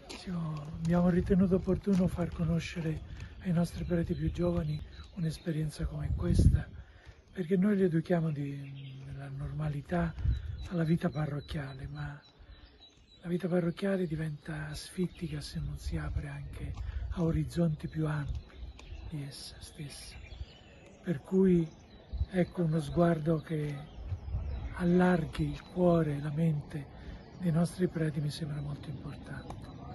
Abbiamo ritenuto opportuno far conoscere ai nostri preti più giovani un'esperienza come questa, perché noi li educhiamo nella normalità alla vita parrocchiale, ma la vita parrocchiale diventa asfittica se non si apre anche a orizzonti più ampi di essa stessa. Per cui ecco uno sguardo che allarghi il cuore e la mente dei nostri preti mi sembra molto importante.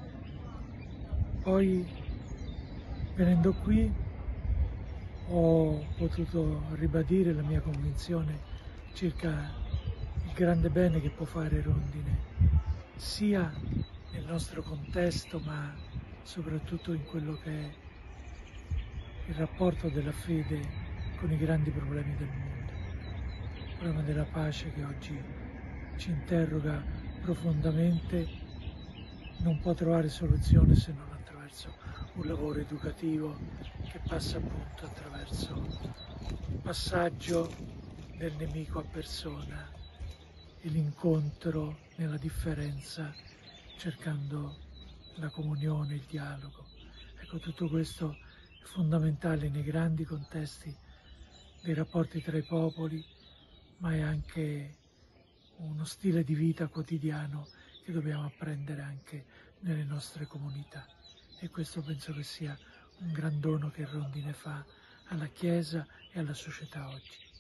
Poi, venendo qui, ho potuto ribadire la mia convinzione circa il grande bene che può fare Rondine, sia nel nostro contesto, ma soprattutto in quello che è il rapporto della fede con i grandi problemi del mondo. Il problema della pace che oggi ci interroga profondamente non può trovare soluzione se non attraverso un lavoro educativo che passa appunto attraverso il passaggio del nemico a persona e l'incontro nella differenza, cercando la comunione, il dialogo. Ecco, tutto questo è fondamentale nei grandi contesti dei rapporti tra i popoli, ma è anche uno stile di vita quotidiano che dobbiamo apprendere anche nelle nostre comunità, e questo penso che sia un gran dono che Rondine fa alla Chiesa e alla società oggi.